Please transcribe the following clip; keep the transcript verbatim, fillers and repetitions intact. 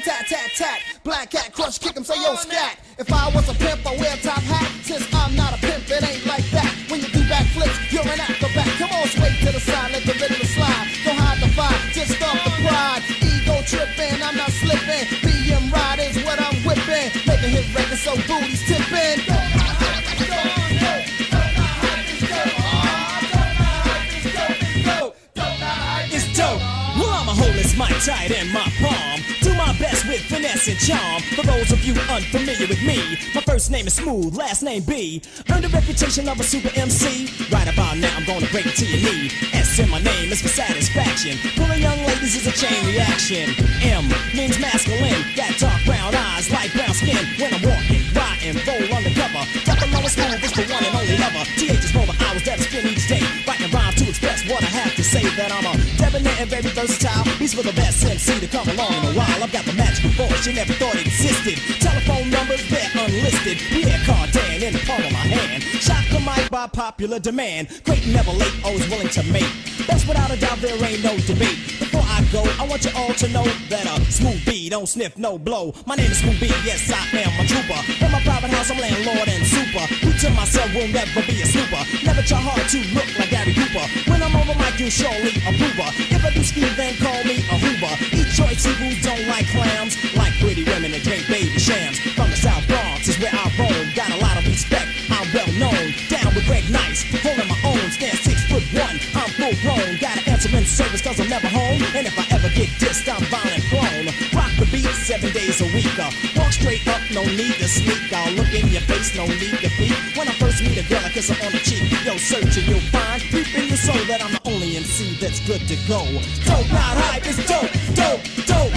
tat, tat, tat. Black cat, crush, kick him, say yo, scat. If I was a pimp, I wear a top hat. Since I'm not a pimp, it ain't like that. When you do backflips, you're an acrobat. Come on, sway to the side, let the rhythm slide. Don't hide the fire, just stop the pride. Ego tripping, I'm not slipping. B M ride is what I'm whipping. Make a hit record so booty's tipping. It's dope. Well, I'm a homeless mic tight in my palm. Do my best with finesse and charm. For those of you unfamiliar with me, my first name is Smooth, last name B. Earned a reputation of a super M C. Right about now, I'm gonna break it to your knee. S in my name is for satisfaction. Pulling young ladies is a chain reaction. M means masculine. Got dark brown eyes, light brown skin. When I'm walking, riding, roll undercover. Got the lowest Smooth is the one and only lover. T H is for the hours that I spend each day. Writing rhymes to express what I have to say. That I'm a debonair and very versatile. He's for the best M C to come along in a while. I've got the magical voice you never thought existed. Telephone numbers, they're unlisted. Pierre Cardin in the palm of my hand. Shot the mic by popular demand. Great, never late, always willing to make. That's without a doubt, there ain't no debate. Before I go, I want you all to know that a Smooth B don't sniff no blow. My name is Smooth B, yes I am a trooper. In my private house, I'm landlord and super. Who to myself will never be a snooper. Never try hard to look like Gary Cooper. When I'm over mic, you surely approve her. If I do ski, then call me a Hoover. Eat choice seafoods, don't like clams. Like pretty women and drink baby shams. From the South Bronx is where I roam. Got a lot of respect, I'm well known. Down with Greg Nice, holding my own. Stand six foot one, I'm full grown. Got an answer in service cause I'm never home. And if I ever get dissed, I'm violent prone. Rock the beat seven days a week. Uh, walk straight up, no need to sneak. I'll look in your face, no need to peek. When I first meet a girl, I kiss her on the cheek. Yo, search and you'll find deep in your soul that I'm the only M C that's good to go. Dope, not hype, it's dope, dope, dope.